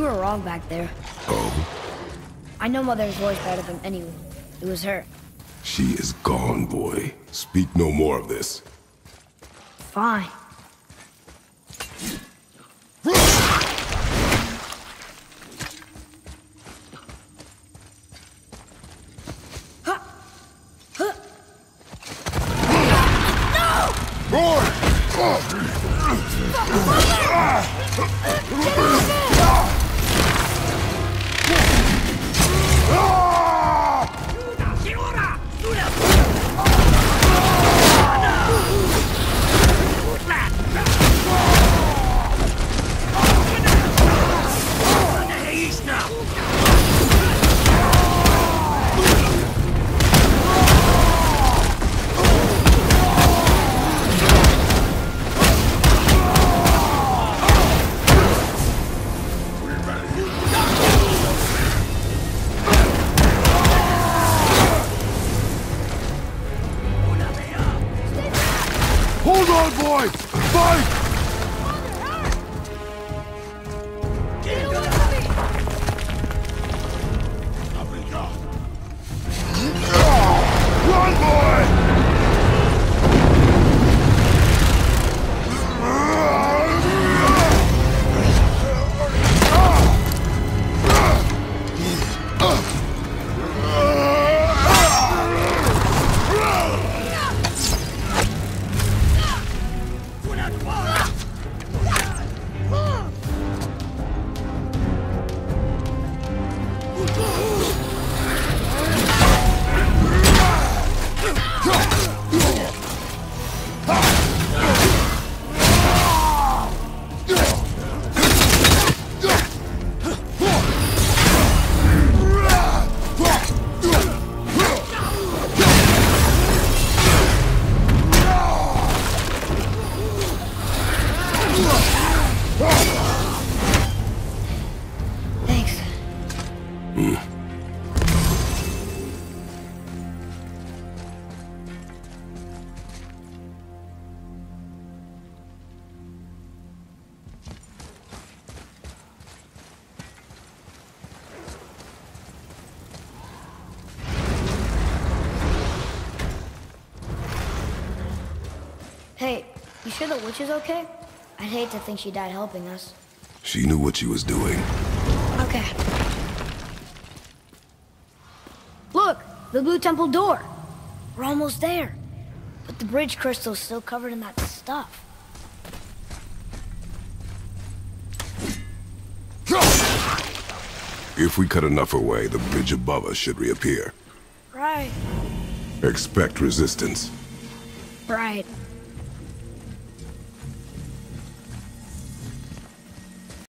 were wrong back there. Oh? I know Mother's voice better than anyone. It was her. She is gone, boy. Speak no more of this. Fine. Hold on, boy! Fight! Run, boy! Thanks. Hey, you sure the witch is okay? I'd hate to think she died helping us. She knew what she was doing. Okay. Look! The blue temple door! We're almost there. But the bridge crystal's still covered in that stuff. If we cut enough away, the bridge above us should reappear. Right. Expect resistance. Right.